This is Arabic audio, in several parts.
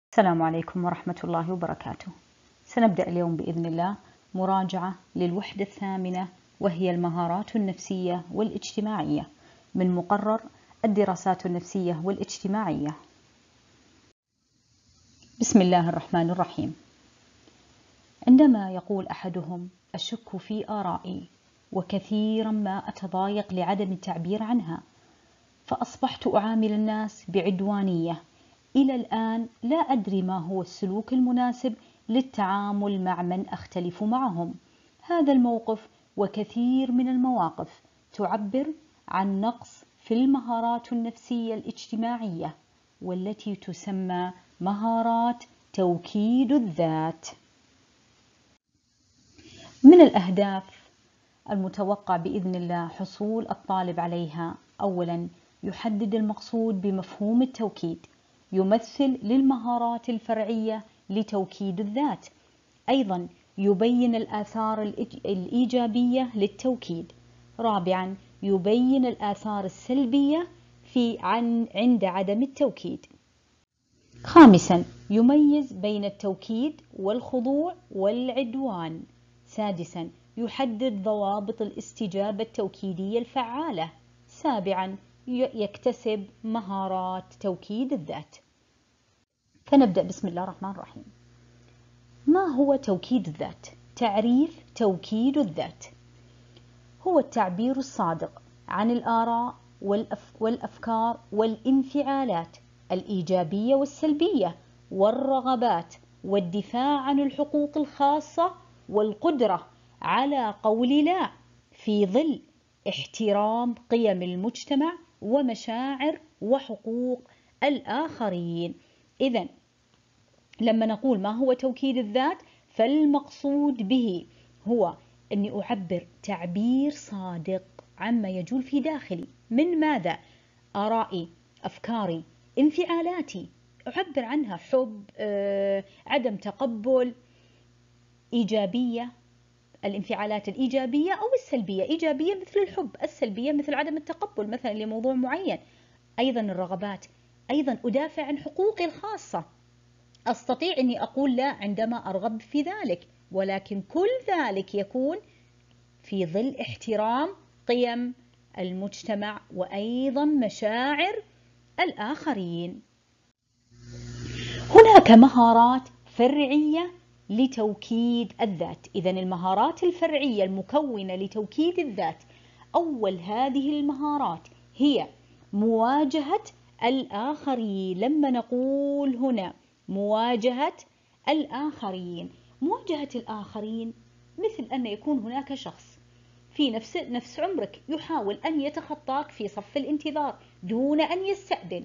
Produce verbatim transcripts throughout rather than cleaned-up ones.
السلام عليكم ورحمة الله وبركاته. سنبدأ اليوم بإذن الله مراجعة للوحدة الثامنة، وهي المهارات النفسية والاجتماعية، من مقرر الدراسات النفسية والاجتماعية. بسم الله الرحمن الرحيم. عندما يقول أحدهم أشك في آرائي وكثيرا ما أتضايق لعدم التعبير عنها، فأصبحت أعامل الناس بعدوانية، إلى الآن لا أدري ما هو السلوك المناسب للتعامل مع من أختلف معهم. هذا الموقف وكثير من المواقف تعبر عن نقص في المهارات النفسية الاجتماعية، والتي تسمى مهارات توكيد الذات. من الأهداف المتوقع بإذن الله حصول الطالب عليها: أولاً، يحدد المقصود بمفهوم التوكيد، يمثل للمهارات الفرعية لتوكيد الذات. أيضاً، يبين الآثار الإيجابية للتوكيد. رابعاً، يبين الآثار السلبية في عن عند عدم التوكيد. خامساً، يميز بين التوكيد والخضوع والعدوان. سادساً، يحدد ضوابط الاستجابة التوكيدية الفعالة. سابعاً، يكتسب مهارات توكيد الذات. فنبدأ بسم الله الرحمن الرحيم. ما هو توكيد الذات؟ تعريف توكيد الذات: هو التعبير الصادق عن الآراء والأفكار والانفعالات الإيجابية والسلبية والرغبات، والدفاع عن الحقوق الخاصة، والقدرة على قول لا في ظل احترام قيم المجتمع ومشاعر وحقوق الآخرين. إذن لما نقول ما هو توكيد الذات، فالمقصود به هو أني أعبر تعبير صادق عما يجول في داخلي. من ماذا؟ آرائي، أفكاري، انفعالاتي، أعبر عنها: حب، آه، عدم تقبل، إيجابية، الانفعالات الإيجابية أو السلبية. إيجابية مثل الحب، السلبية مثل عدم التقبل مثلا لموضوع معين. أيضا الرغبات، أيضا أدافع عن حقوقي الخاصة، أستطيع أني أقول لا عندما أرغب في ذلك، ولكن كل ذلك يكون في ظل احترام قيم المجتمع وأيضا مشاعر الآخرين. هناك مهارات فرعية لتوكيد الذات. إذن المهارات الفرعية المكونة لتوكيد الذات، أول هذه المهارات هي مواجهة الآخرين. لما نقول هنا مواجهة الآخرين، مواجهة الآخرين مثل أن يكون هناك شخص في نفس نفس عمرك يحاول أن يتخطاك في صف الانتظار دون أن يستأذن،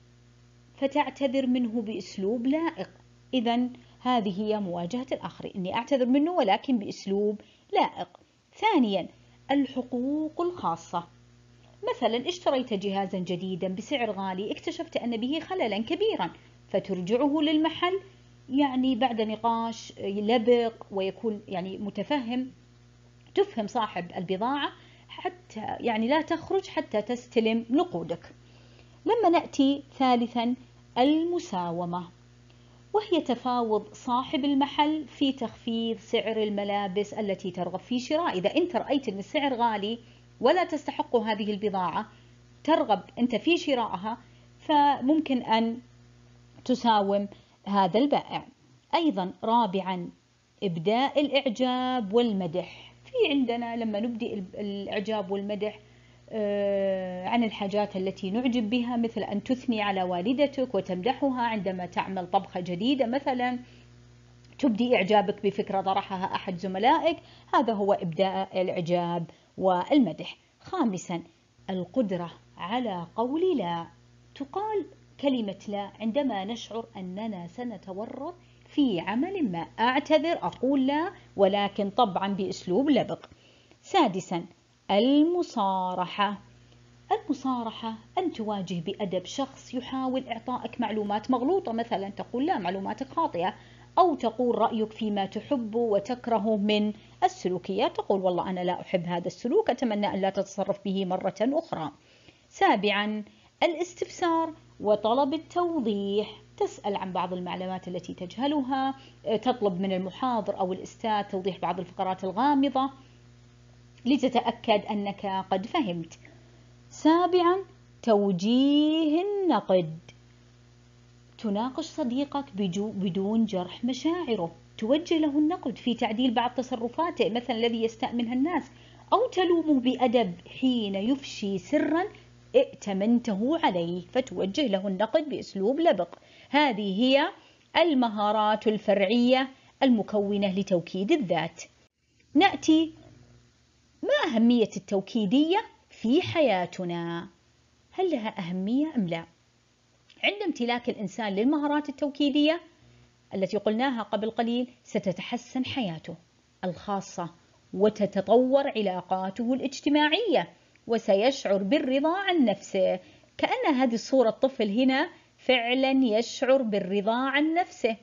فتعتذر منه بأسلوب لائق. إذن هذه هي مواجهة الآخرين، إني أعتذر منه ولكن بأسلوب لائق. ثانيا، الحقوق الخاصة. مثلا اشتريت جهازا جديدا بسعر غالي، اكتشفت أن به خللا كبيرا، فترجعه للمحل يعني بعد نقاش لبق، ويكون يعني متفهم، تفهم صاحب البضاعة حتى يعني لا تخرج حتى تستلم نقودك. لما نأتي ثالثا، المساومة، وهي تفاوض صاحب المحل في تخفيض سعر الملابس التي ترغب في شراء. إذا أنت رأيت أن السعر غالي ولا تستحق هذه البضاعة، ترغب أنت في شرائها، فممكن أن تساوم هذا البائع. أيضا رابعا، إبداء الإعجاب والمدح. في عندنا لما نبدي الإعجاب والمدح عن الحاجات التي نعجب بها، مثل أن تثني على والدتك وتمدحها عندما تعمل طبخة جديدة، مثلا تبدي إعجابك بفكرة طرحها أحد زملائك، هذا هو إبداء الإعجاب والمدح. خامسا، القدرة على قول لا. تقال كلمة لا عندما نشعر أننا سنتورط في عمل ما، أعتذر، أقول لا، ولكن طبعا بأسلوب لبق. سادسا، المصارحة. المصارحة أن تواجه بأدب شخص يحاول إعطائك معلومات مغلوطة، مثلا تقول لا، معلوماتك خاطئة، أو تقول رأيك فيما تحبه وتكرهه من السلوكيات، تقول والله أنا لا أحب هذا السلوك، أتمنى أن لا تتصرف به مرة أخرى. سابعا، الاستفسار وطلب التوضيح، تسأل عن بعض المعلومات التي تجهلها، تطلب من المحاضر أو الأستاذ توضيح بعض الفقرات الغامضة لتتأكد أنك قد فهمت. سابعا، توجيه النقد. تناقش صديقك بدون جرح مشاعره، توجه له النقد في تعديل بعض تصرفاته مثلا الذي يستاء منها الناس، أو تلومه بأدب حين يفشي سرا ائتمنته عليه، فتوجه له النقد بأسلوب لبق. هذه هي المهارات الفرعية المكونة لتوكيد الذات. نأتي، ما أهمية التوكيدية في حياتنا؟ هل لها أهمية أم لا؟ عند امتلاك الإنسان للمهارات التوكيدية التي قلناها قبل قليل ستتحسن حياته الخاصة وتتطور علاقاته الاجتماعية، وسيشعر بالرضا عن نفسه. كأن هذه صورة طفل هنا فعلا يشعر بالرضا عن نفسه.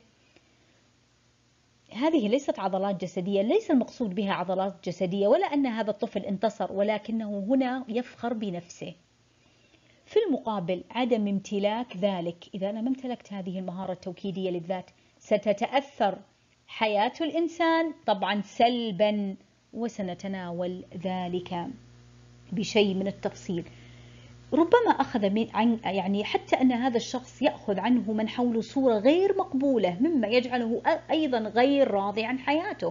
هذه ليست عضلات جسدية، ليس المقصود بها عضلات جسدية ولا أن هذا الطفل انتصر، ولكنه هنا يفخر بنفسه. في المقابل عدم امتلاك ذلك، إذا أنا ما امتلكت هذه المهارة التوكيدية للذات ستتأثر حياة الإنسان طبعا سلبا، وسنتناول ذلك بشيء من التفصيل. ربما أخذ من عن يعني حتى أن هذا الشخص يأخذ عنه من حوله صورة غير مقبولة، مما يجعله أيضا غير راضي عن حياته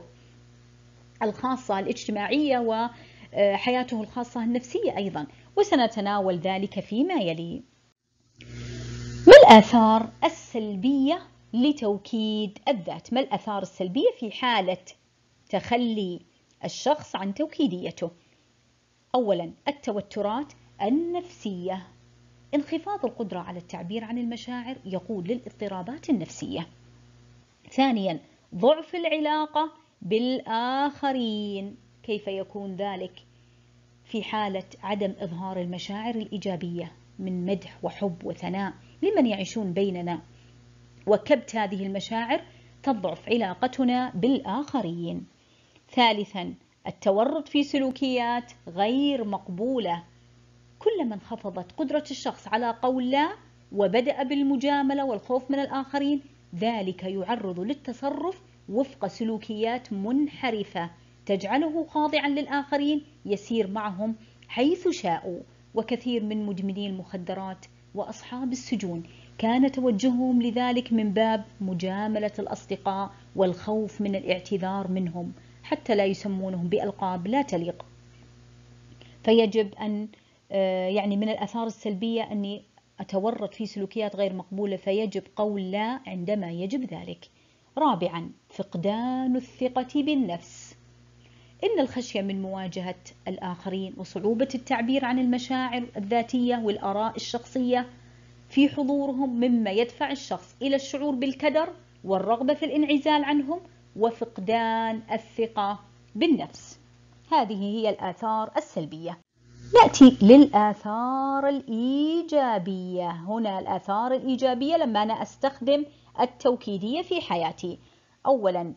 الخاصة الاجتماعية وحياته الخاصة النفسية أيضا، وسنتناول ذلك فيما يلي. ما الآثار السلبية لتوكيد الذات؟ ما الآثار السلبية في حالة تخلي الشخص عن توكيديته؟ أولا، التوترات النفسية، انخفاض القدرة على التعبير عن المشاعر يقود للاضطرابات النفسية. ثانيا، ضعف العلاقة بالآخرين. كيف يكون ذلك؟ في حالة عدم إظهار المشاعر الإيجابية من مدح وحب وثناء لمن يعيشون بيننا، وكبت هذه المشاعر تضعف علاقتنا بالآخرين. ثالثا، التورط في سلوكيات غير مقبولة. كلما انخفضت قدرة الشخص على قول لا وبدأ بالمجاملة والخوف من الآخرين، ذلك يعرض للتصرف وفق سلوكيات منحرفة تجعله خاضعا للآخرين يسير معهم حيث شاءوا. وكثير من مدمني المخدرات وأصحاب السجون كان توجههم لذلك من باب مجاملة الأصدقاء والخوف من الاعتذار منهم حتى لا يسمونهم بألقاب لا تليق. فيجب أن يعني من الآثار السلبية أني أتورط في سلوكيات غير مقبولة، فيجب قول لا عندما يجب ذلك. رابعا، فقدان الثقة بالنفس. إن الخشية من مواجهة الآخرين وصعوبة التعبير عن المشاعر الذاتية والآراء الشخصية في حضورهم مما يدفع الشخص إلى الشعور بالكدر والرغبة في الانعزال عنهم وفقدان الثقة بالنفس. هذه هي الآثار السلبية. نأتي للآثار الإيجابية. هنا الآثار الإيجابية لما أنا أستخدم التوكيدية في حياتي. أولا،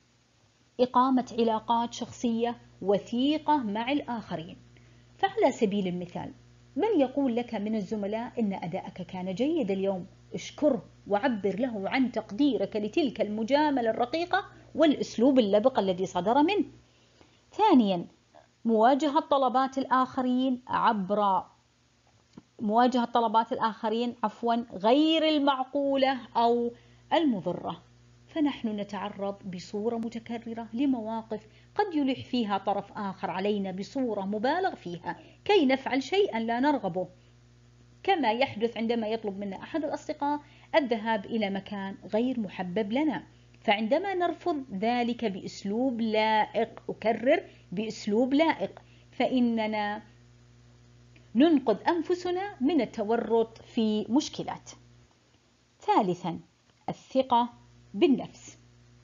إقامة علاقات شخصية وثيقة مع الآخرين. فعلى سبيل المثال، من يقول لك من الزملاء إن أداءك كان جيد اليوم، اشكره وعبر له عن تقديرك لتلك المجاملة الرقيقة والأسلوب اللبق الذي صدر منه. ثانيا، مواجهة طلبات الآخرين عبر مواجهة طلبات الآخرين عفوا غير المعقولة أو المضرة. فنحن نتعرض بصورة متكررة لمواقف قد يلح فيها طرف آخر علينا بصورة مبالغ فيها كي نفعل شيئا لا نرغبه، كما يحدث عندما يطلب منا أحد الأصدقاء الذهاب إلى مكان غير محبب لنا، فعندما نرفض ذلك بأسلوب لائق، أكرر بأسلوب لائق، فإننا ننقذ أنفسنا من التورط في مشكلات. ثالثا، الثقة بالنفس.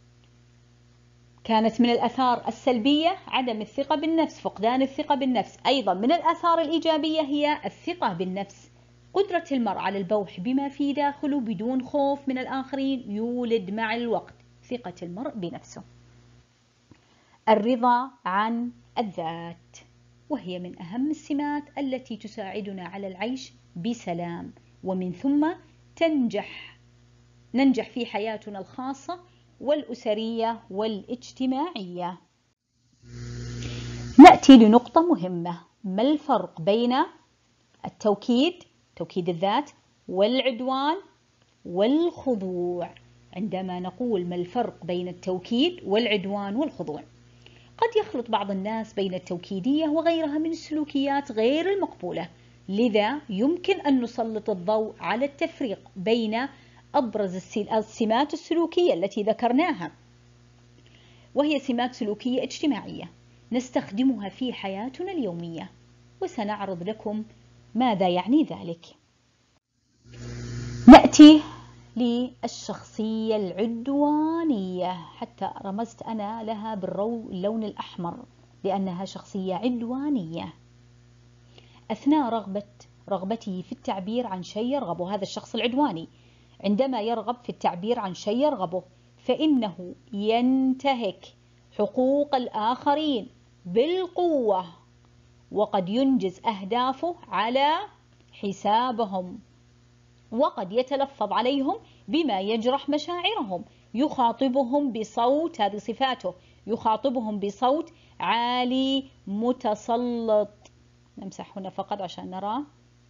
كانت من الآثار السلبية عدم الثقة بالنفس، فقدان الثقة بالنفس. أيضا من الآثار الإيجابية هي الثقة بالنفس. قدرة المرء على البوح بما في داخله بدون خوف من الآخرين يولد مع الوقت ثقة المرء بنفسه. الرضا عن الذات، وهي من أهم السمات التي تساعدنا على العيش بسلام ومن ثم تنجح ننجح في حياتنا الخاصة والأسرية والاجتماعية. نأتي لنقطة مهمة، ما الفرق بين التوكيد، توكيد الذات، والعدوان والخضوع؟ عندما نقول ما الفرق بين التوكيد والعدوان والخضوع، قد يخلط بعض الناس بين التوكيدية وغيرها من السلوكيات غير المقبولة، لذا يمكن أن نسلط الضوء على التفريق بين أبرز السمات السلوكية التي ذكرناها، وهي سمات سلوكية اجتماعية نستخدمها في حياتنا اليومية، وسنعرض لكم ماذا يعني ذلك. نأتي للشخصية العدوانية، حتى رمزت أنا لها باللون الأحمر لأنها شخصية عدوانية. أثناء رغبة رغبته في التعبير عن شيء يرغبه، هذا الشخص العدواني عندما يرغب في التعبير عن شيء يرغبه فإنه ينتهك حقوق الآخرين بالقوة، وقد ينجز أهدافه على حسابهم، وقد يتلفظ عليهم بما يجرح مشاعرهم، يخاطبهم بصوت، هذه صفاته، يخاطبهم بصوت عالي متسلط. نمسح هنا فقط عشان نرى.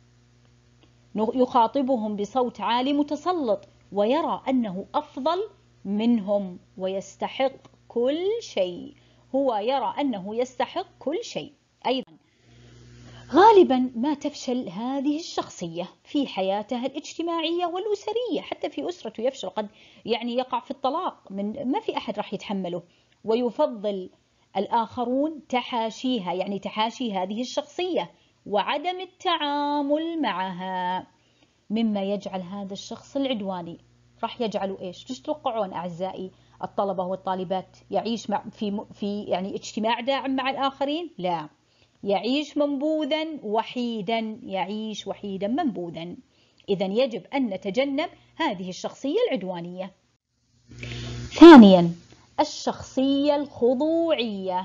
يخاطبهم بصوت عالي متسلط ويرى أنه أفضل منهم ويستحق كل شيء، هو يرى أنه يستحق كل شيء. أيضا غالبا ما تفشل هذه الشخصية في حياتها الاجتماعية والأسرية، حتى في أسرته يفشل، قد يعني يقع في الطلاق، من ما في أحد راح يتحمله، ويفضل الآخرون تحاشيها، يعني تحاشي هذه الشخصية وعدم التعامل معها، مما يجعل هذا الشخص العدواني راح يجعله إيش؟ ايش تتوقعون أعزائي الطلبة والطالبات؟ يعيش مع في في يعني اجتماع داعم مع الآخرين؟ لا، يعيش منبوذا وحيدا، يعيش وحيدا منبوذا. إذا يجب أن نتجنب هذه الشخصية العدوانية. ثانيا، الشخصية الخضوعية،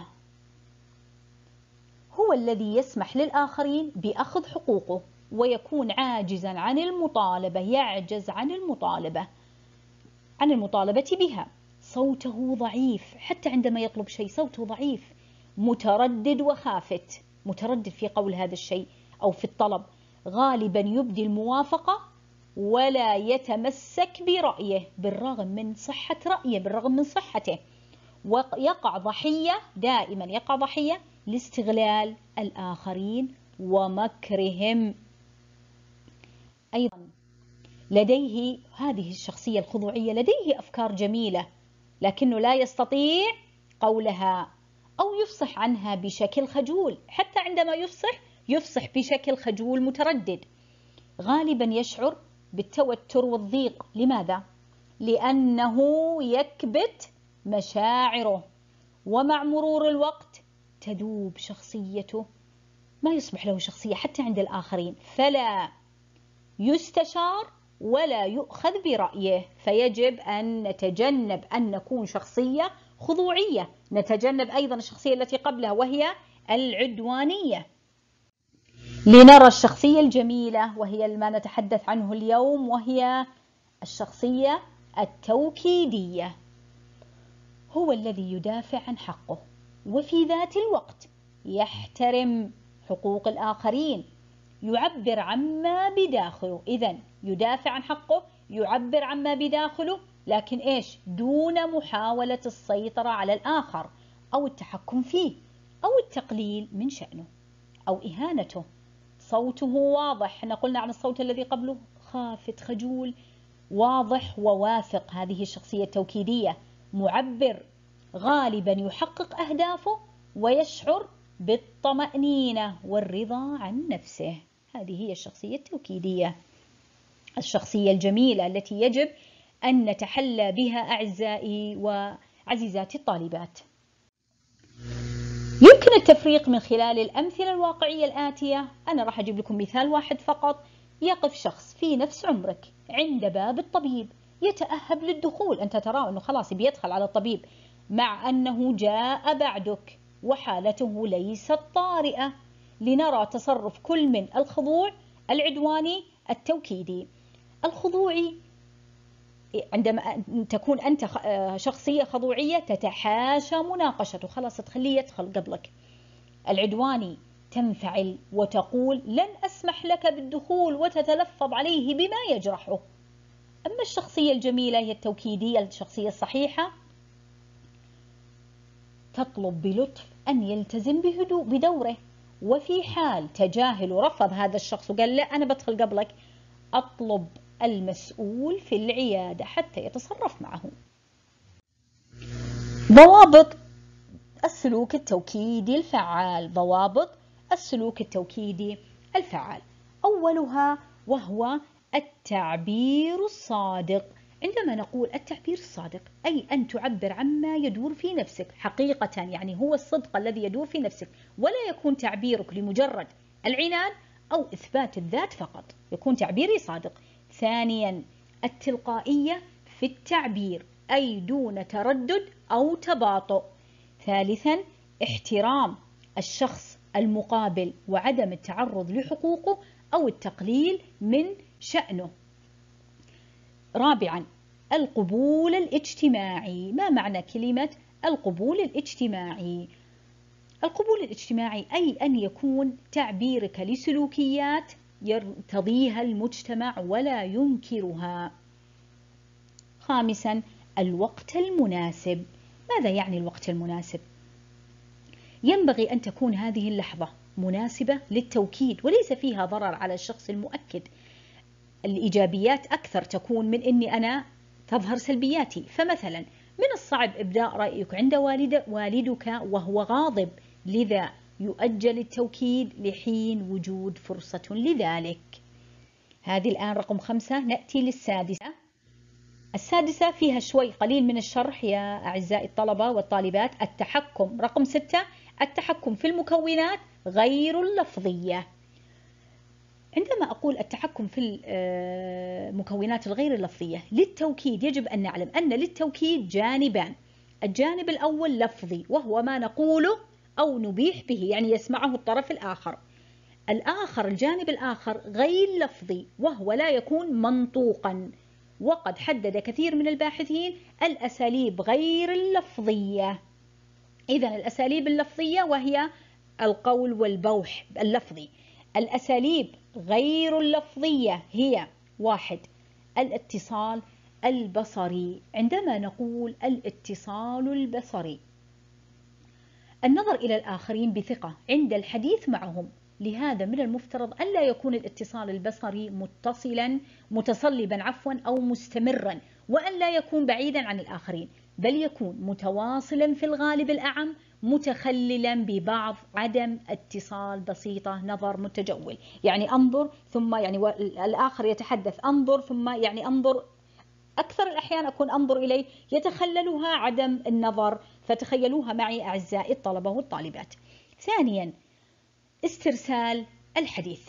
هو الذي يسمح للآخرين بأخذ حقوقه ويكون عاجزا عن المطالبة، يعجز عن المطالبة عن المطالبة بها، صوته ضعيف، حتى عندما يطلب شيء صوته ضعيف، متردد وخافت، متردد في قول هذا الشيء أو في الطلب، غالبا يبدي الموافقة ولا يتمسك برأيه بالرغم من صحة رأيه، بالرغم من صحته، ويقع ضحية، دائما يقع ضحية لاستغلال الآخرين ومكرهم. أيضا لديه هذه الشخصية الخضوعية لديه أفكار جميلة لكنه لا يستطيع قولها أو يفصح عنها بشكل خجول، حتى عندما يفصح يفصح بشكل خجول متردد، غالبا يشعر بالتوتر والضيق. لماذا؟ لأنه يكبت مشاعره، ومع مرور الوقت تذوب شخصيته، ما يصبح له شخصية حتى عند الآخرين، فلا يستشار ولا يؤخذ برأيه. فيجب أن نتجنب أن نكون شخصية خضوعية، نتجنب أيضا الشخصية التي قبلها وهي العدوانية. لنرى الشخصية الجميلة وهي ما نتحدث عنه اليوم، وهي الشخصية التوكيدية، هو الذي يدافع عن حقه وفي ذات الوقت يحترم حقوق الآخرين، يعبر عما بداخله. إذن يدافع عن حقه، يعبر عما بداخله، لكن إيش؟ دون محاولة السيطرة على الآخر أو التحكم فيه أو التقليل من شأنه أو إهانته. صوته واضح، احنا قلنا عن الصوت الذي قبله خافت خجول، واضح وواثق. هذه الشخصية التوكيدية معبر، غالبا يحقق أهدافه ويشعر بالطمأنينة والرضا عن نفسه. هذه هي الشخصية التوكيدية، الشخصية الجميلة التي يجب أن نتحلى بها أعزائي وعزيزاتي الطالبات. يمكن التفريق من خلال الأمثلة الواقعية الآتية. أنا راح أجيب لكم مثال واحد فقط. يقف شخص في نفس عمرك عند باب الطبيب يتأهب للدخول، أنت ترى أنه خلاص بيدخل على الطبيب، مع أنه جاء بعدك وحالته ليست طارئة. لنرى تصرف كل من الخضوع العدواني التوكيدي. الخضوعي عندما تكون أنت شخصية خضوعية تتحاشى مناقشته، خلاص تخليه يدخل قبلك. العدواني تنفعل وتقول لن أسمح لك بالدخول وتتلفظ عليه بما يجرحه. أما الشخصية الجميلة هي التوكيدية، الشخصية الصحيحة تطلب بلطف أن يلتزم بهدوء بدوره، وفي حال تجاهل ورفض هذا الشخص وقال لا أنا بدخل قبلك، أطلب المسؤول في العيادة حتى يتصرف معه. ضوابط السلوك التوكيدي الفعال. ضوابط السلوك التوكيدي الفعال، أولها وهو التعبير الصادق. عندما نقول التعبير الصادق أي أن تعبر عما يدور في نفسك حقيقة، يعني هو الصدق الذي يدور في نفسك، ولا يكون تعبيرك لمجرد العناد أو إثبات الذات فقط، يكون تعبيري صادق. ثانيا التلقائية في التعبير أي دون تردد أو تباطؤ. ثالثا احترام الشخص المقابل وعدم التعرض لحقوقه أو التقليل من شأنه. رابعا القبول الاجتماعي. ما معنى كلمة القبول الاجتماعي؟ القبول الاجتماعي أي أن يكون تعبيرك لسلوكيات يرتضيها المجتمع ولا ينكرها. خامسا الوقت المناسب. ماذا يعني الوقت المناسب؟ ينبغي أن تكون هذه اللحظة مناسبة للتوكيد وليس فيها ضرر على الشخص المؤكد. الإيجابيات أكثر تكون من أني أنا تظهر سلبياتي. فمثلا من الصعب إبداء رأيك عند والد والدك وهو غاضب، لذا يؤجل التوكيد لحين وجود فرصة لذلك. هذه الآن رقم خمسة. نأتي للسادسة. السادسة فيها شوي قليل من الشرح يا أعزائي الطلبة والطالبات. التحكم. رقم ستة التحكم في المكونات غير اللفظية. عندما أقول التحكم في المكونات الغير اللفظية للتوكيد يجب أن نعلم أن للتوكيد جانبان. الجانب الأول لفظي وهو ما نقوله أو نبيح به، يعني يسمعه الطرف الآخر. الآخر الجانب الآخر غير لفظي وهو لا يكون منطوقا، وقد حدد كثير من الباحثين الأساليب غير اللفظية. إذن الأساليب اللفظية وهي القول والبوح اللفظي. الأساليب غير اللفظية هي: واحد الاتصال البصري. عندما نقول الاتصال البصري النظر إلى الآخرين بثقة عند الحديث معهم، لهذا من المفترض ألا يكون الاتصال البصري متصلا متصلبا عفوا أو مستمرا، وأن لا يكون بعيدا عن الآخرين، بل يكون متواصلا في الغالب الأعم متخللا ببعض عدم اتصال بسيطة نظر متجول، يعني أنظر ثم يعني الآخر يتحدث أنظر ثم يعني أنظر. أكثر الأحيان أكون أنظر إليه يتخللها عدم النظر، فتخيلوها معي أعزائي الطلبة والطالبات. ثانيا استرسال الحديث.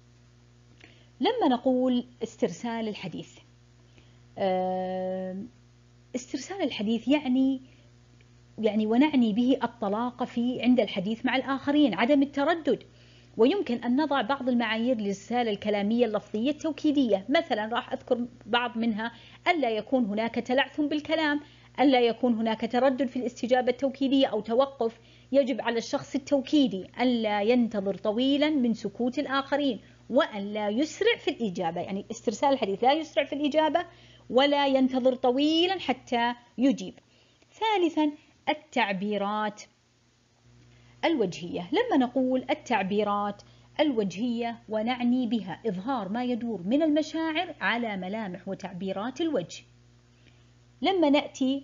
لما نقول استرسال الحديث استرسال الحديث يعني يعني ونعني به الطلاقة في عند الحديث مع الآخرين، عدم التردد. ويمكن أن نضع بعض المعايير للرسالة الكلامية اللفظية التوكيدية. مثلا راح أذكر بعض منها: ألا يكون هناك تلعثم بالكلام، ألا يكون هناك تردد في الاستجابة التوكيدية أو توقف. يجب على الشخص التوكيدي ألا ينتظر طويلا من سكوت الآخرين، وأن لا يسرع في الإجابة. يعني استرسال الحديث لا يسرع في الإجابة ولا ينتظر طويلا حتى يجيب. ثالثا التعبيرات الوجهية. لما نقول التعبيرات الوجهية ونعني بها إظهار ما يدور من المشاعر على ملامح وتعبيرات الوجه. لما نأتي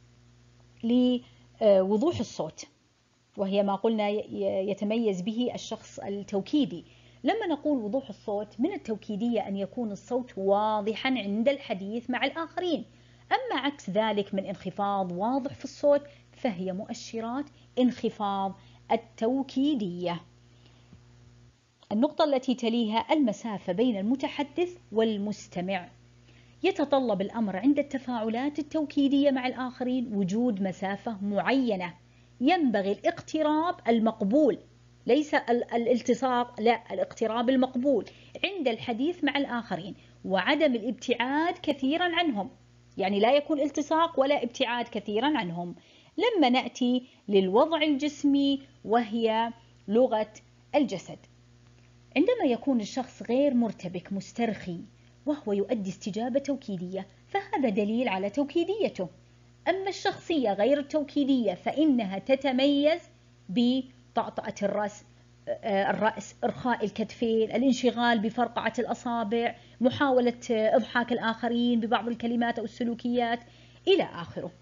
لوضوح الصوت وهي ما قلنا يتميز به الشخص التوكيدي. لما نقول وضوح الصوت من التوكيدية أن يكون الصوت واضحا عند الحديث مع الآخرين، أما عكس ذلك من انخفاض واضح في الصوت فهي مؤشرات انخفاض التوكيدية. النقطة التي تليها المسافة بين المتحدث والمستمع. يتطلب الأمر عند التفاعلات التوكيدية مع الآخرين وجود مسافة معينة، ينبغي الاقتراب المقبول ليس الالتصاق، لا، الاقتراب المقبول عند الحديث مع الآخرين، وعدم الابتعاد كثيرا عنهم، يعني لا يكون التصاق ولا ابتعاد كثيرا عنهم. لما نأتي للوضع الجسمي وهي لغة الجسد، عندما يكون الشخص غير مرتبك مسترخي وهو يؤدي استجابة توكيدية فهذا دليل على توكيديته. أما الشخصية غير التوكيدية فإنها تتميز بطأطأة الرأس الرأس إرخاء الكتفين، الانشغال بفرقعة الأصابع، محاولة إضحاك الآخرين ببعض الكلمات أو السلوكيات إلى آخره.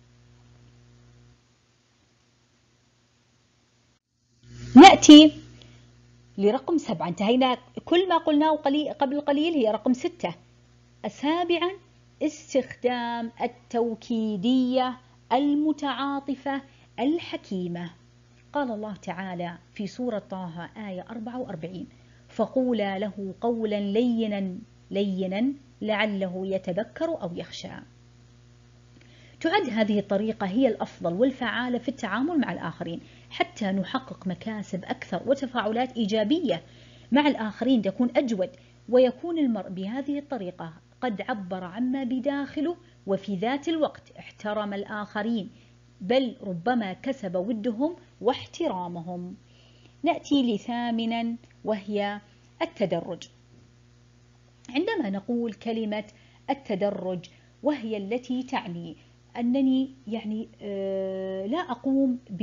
نأتي لرقم سبعة، انتهينا كل ما قلناه قبل قليل هي رقم ستة. سابعا استخدام التوكيدية المتعاطفة الحكيمة. قال الله تعالى في سورة طه آية أربعة وأربعين: فقولا له قولا لينا لينا لعله يتذكر أو يخشى. تعد هذه الطريقة هي الأفضل والفعالة في التعامل مع الآخرين حتى نحقق مكاسب أكثر وتفاعلات إيجابية مع الآخرين تكون أجود، ويكون المرء بهذه الطريقة قد عبر عما بداخله وفي ذات الوقت احترم الآخرين، بل ربما كسب ودهم واحترامهم. نأتي لثامنا وهي التدرج. عندما نقول كلمة التدرج وهي التي تعني أنني يعني لا أقوم ب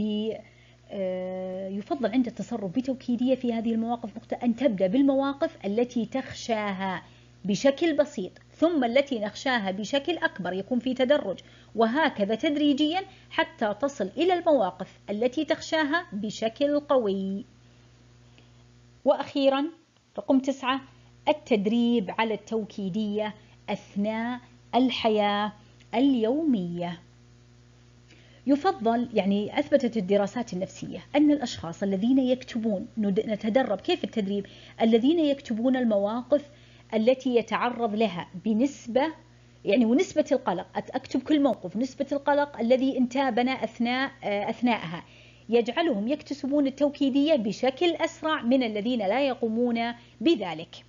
يفضل عند التصرف بتوكيدية في هذه المواقف أن تبدأ بالمواقف التي تخشاها بشكل بسيط ثم التي نخشاها بشكل أكبر، يكون في تدرج، وهكذا تدريجيا حتى تصل إلى المواقف التي تخشاها بشكل قوي. وأخيرا رقم تسعة التدريب على التوكيدية أثناء الحياة اليومية. يفضل، يعني أثبتت الدراسات النفسية أن الأشخاص الذين يكتبون، نتدرب كيف التدريب، الذين يكتبون المواقف التي يتعرض لها بنسبة، يعني ونسبة القلق، أكتب كل موقف نسبة القلق الذي انتابنا أثناء أثناءها، يجعلهم يكتسبون التوكيدية بشكل أسرع من الذين لا يقومون بذلك.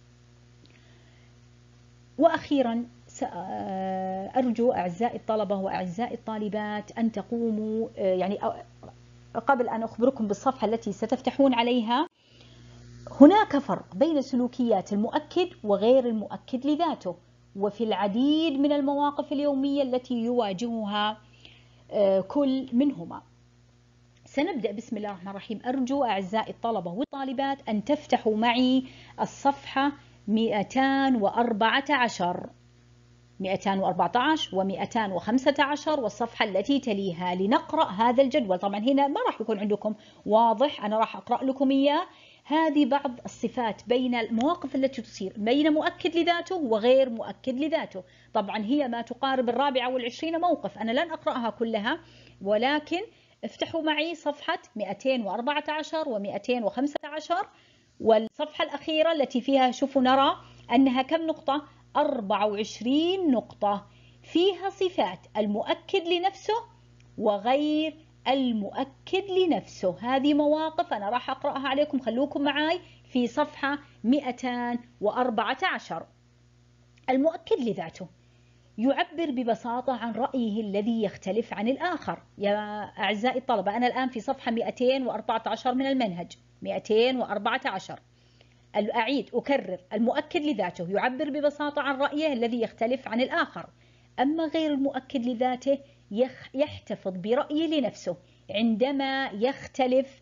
وأخيرا أرجو أعزائي الطلبة وأعزائي الطالبات أن تقوموا، يعني قبل أن أخبركم بالصفحة التي ستفتحون عليها، هناك فرق بين سلوكيات المؤكد وغير المؤكد لذاته، وفي العديد من المواقف اليومية التي يواجهها كل منهما. سنبدأ بسم الله الرحمن الرحيم. أرجو أعزائي الطلبة والطالبات أن تفتحوا معي الصفحة مئتين وأربعة عشر مئتين وأربعة عشر ومئتين وخمسة عشر والصفحة التي تليها لنقرأ هذا الجدول. طبعا هنا ما راح يكون عندكم واضح، أنا راح أقرأ لكم إياه. هذه بعض الصفات بين المواقف التي تصير بين مؤكد لذاته وغير مؤكد لذاته. طبعا هي ما تقارب الرابعة والعشرين موقف، أنا لن أقرأها كلها، ولكن افتحوا معي صفحة مئتين وأربعة عشر ومئتين وخمسة عشر والصفحة الأخيرة التي فيها، شوفوا نرى أنها كم نقطة؟ أربعة وعشرين نقطة، فيها صفات المؤكد لنفسه وغير المؤكد لنفسه. هذه مواقف أنا راح أقرأها عليكم، خلوكم معاي في صفحة مئتين وأربعة عشر. المؤكد لذاته يعبر ببساطة عن رأيه الذي يختلف عن الآخر. يا أعزائي الطلبة أنا الآن في صفحة مئتين وأربعة عشر من المنهج، مئتين وأربعة عشر. أعيد أكرر، المؤكد لذاته يعبر ببساطة عن رأيه الذي يختلف عن الآخر. أما غير المؤكد لذاته يحتفظ برأيه لنفسه عندما يختلف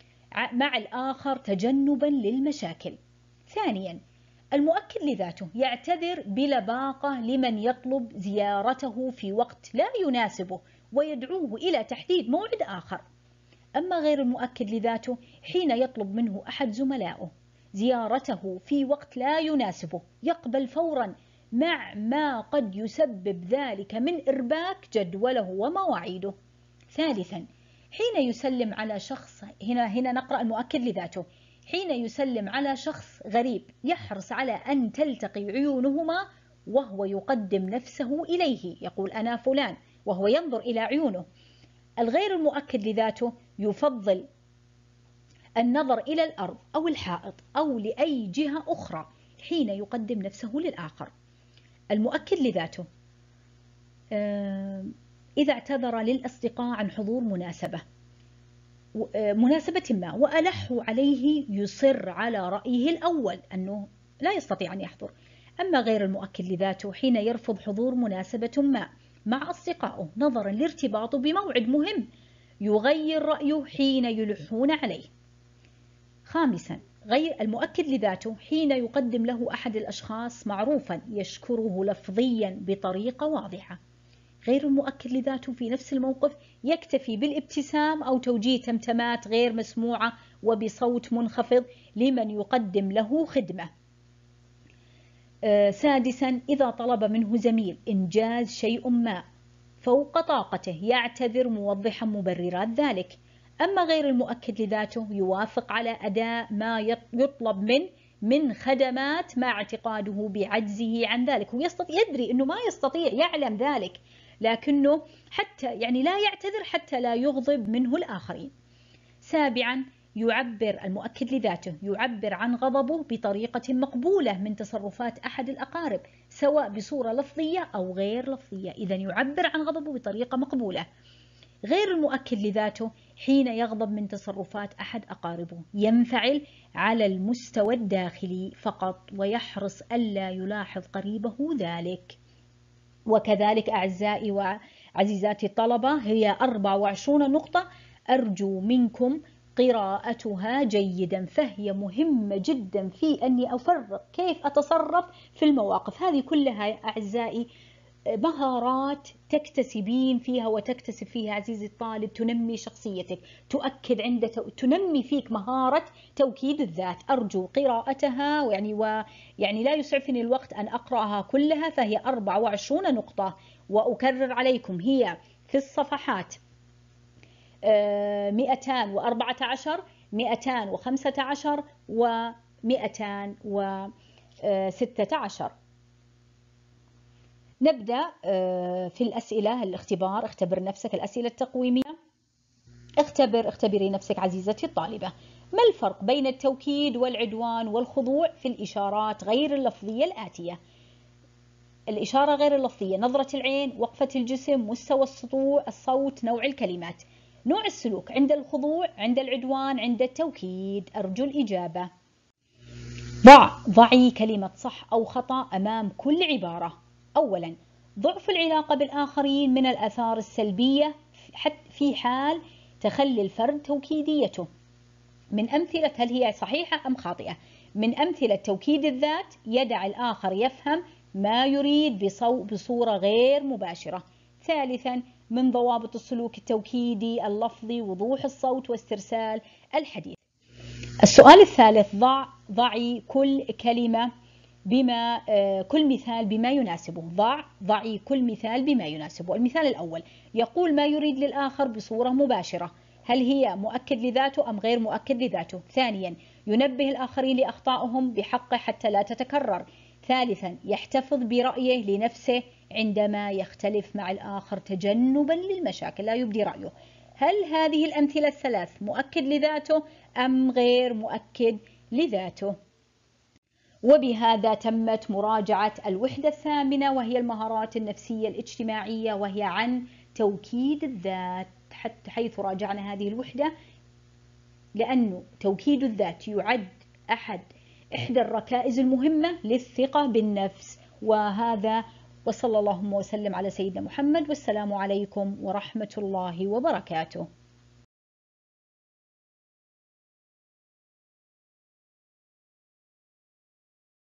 مع الآخر تجنبا للمشاكل. ثانيا المؤكد لذاته يعتذر بلباقة لمن يطلب زيارته في وقت لا يناسبه ويدعوه إلى تحديد موعد آخر. أما غير المؤكد لذاته حين يطلب منه أحد زملائه زيارته في وقت لا يناسبه يقبل فورا، مع ما قد يسبب ذلك من إرباك جدوله ومواعيده. ثالثا حين يسلم على شخص، هنا هنا نقرأ المؤكد لذاته، حين يسلم على شخص غريب يحرص على أن تلتقي عيونهما وهو يقدم نفسه إليه، يقول أنا فلان وهو ينظر إلى عيونه. الغير المؤكد لذاته يفضل النظر إلى الأرض أو الحائط أو لأي جهة أخرى حين يقدم نفسه للآخر. المؤكد لذاته إذا اعتذر للأصدقاء عن حضور مناسبة مناسبة ما وألحوا عليه يصر على رأيه الأول أنه لا يستطيع أن يحضر. أما غير المؤكد لذاته حين يرفض حضور مناسبة ما مع أصدقائه نظرا لارتباطه بموعد مهم يغير رأيه حين يلحون عليه. خامسا غير المؤكد لذاته حين يقدم له أحد الأشخاص معروفا يشكره لفظيا بطريقة واضحة. غير المؤكد لذاته في نفس الموقف يكتفي بالابتسام أو توجيه تمتمات غير مسموعة وبصوت منخفض لمن يقدم له خدمة. آه سادسا إذا طلب منه زميل إنجاز شيء ما فوق طاقته يعتذر موضحا مبررات ذلك. أما غير المؤكد لذاته يوافق على أداء ما يطلب منه من خدمات مع اعتقاده بعجزه عن ذلك. ويستطيع يدري أنه ما يستطيع يعلم ذلك لكنه حتى يعني لا يعتذر حتى لا يغضب منه الآخرين. سابعا يعبر المؤكد لذاته يعبر عن غضبه بطريقة مقبولة من تصرفات أحد الأقارب سواء بصورة لفظية أو غير لفظية. إذن يعبر عن غضبه بطريقة مقبولة. غير المؤكد لذاته حين يغضب من تصرفات أحد أقاربه ينفعل على المستوى الداخلي فقط ويحرص ألا يلاحظ قريبه ذلك. وكذلك أعزائي وعزيزاتي الطلبة هي أربع وعشرون نقطة أرجو منكم قراءتها جيدا، فهي مهمة جدا في أني أفرق كيف أتصرف في المواقف. هذه كلها أعزائي مهارات تكتسبين فيها وتكتسب فيها عزيزي الطالب تنمي شخصيتك، تؤكد عند تنمي فيك مهارة توكيد الذات. أرجو قراءتها ويعني ويعني لا يسعفني الوقت أن أقرأها كلها، فهي أربع وعشرون نقطة وأكرر عليكم هي في الصفحات مئتان وأربعة عشر مئتان وخمسة عشر ومئتان وستة عشر. نبدأ في الأسئلة الاختبار. اختبر نفسك الأسئلة التقويمية. اختبر اختبري نفسك عزيزتي الطالبة. ما الفرق بين التوكيد والعدوان والخضوع في الإشارات غير اللفظية الآتية؟ الإشارة غير اللفظية: نظرة العين، وقفة الجسم، مستوى السطوع، الصوت، نوع الكلمات. نوع السلوك عند الخضوع، عند العدوان، عند التوكيد. أرجو الإجابة. ضع ضعي كلمة صح أو خطأ أمام كل عبارة. أولا، ضعف العلاقة بالآخرين من الآثار السلبية في حال تخلي الفرد توكيديته. من أمثلة هل هي صحيحة أم خاطئة؟ من أمثلة توكيد الذات: يدع الآخر يفهم ما يريد بصورة غير مباشرة. ثالثا، من ضوابط السلوك التوكيدي اللفظي: وضوح الصوت واسترسال الحديث. السؤال الثالث: ضع ضعي كل كلمة بما آه كل مثال بما يناسبه. ضع ضعي كل مثال بما يناسبه. المثال الأول: يقول ما يريد للآخر بصورة مباشرة. هل هي مؤكد لذاته أم غير مؤكد لذاته؟ ثانيا، ينبه الآخرين لأخطائهم بحقه حتى لا تتكرر. ثالثا، يحتفظ برأيه لنفسه عندما يختلف مع الآخر تجنبا للمشاكل، لا يبدي رأيه. هل هذه الأمثلة الثلاث مؤكد لذاته أم غير مؤكد لذاته؟ وبهذا تمت مراجعة الوحدة الثامنة وهي المهارات النفسية الاجتماعية، وهي عن توكيد الذات، حتى حيث راجعنا هذه الوحدة لأنه توكيد الذات يعد أحد إحدى الركائز المهمة للثقة بالنفس. وهذا وصلى اللهم وسلم على سيدنا محمد، والسلام عليكم ورحمة الله وبركاته.